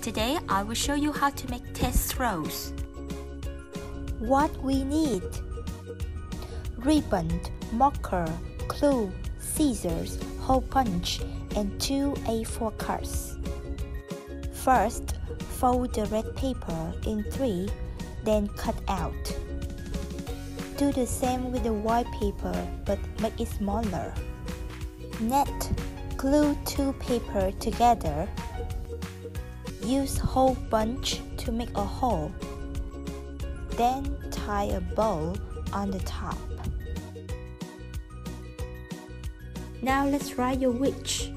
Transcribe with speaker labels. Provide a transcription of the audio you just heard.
Speaker 1: Today I will show you how to make test rows.
Speaker 2: What we need: ribbon, marker, glue, scissors, hole punch, and 2 A4 cards. First, fold the red paper in 3, then cut out. Do the same with the white paper, but make it smaller. Next, glue 2 papers together. Use hole punch to make a hole. Then tie a bow on the top.
Speaker 1: Now let's write your wish.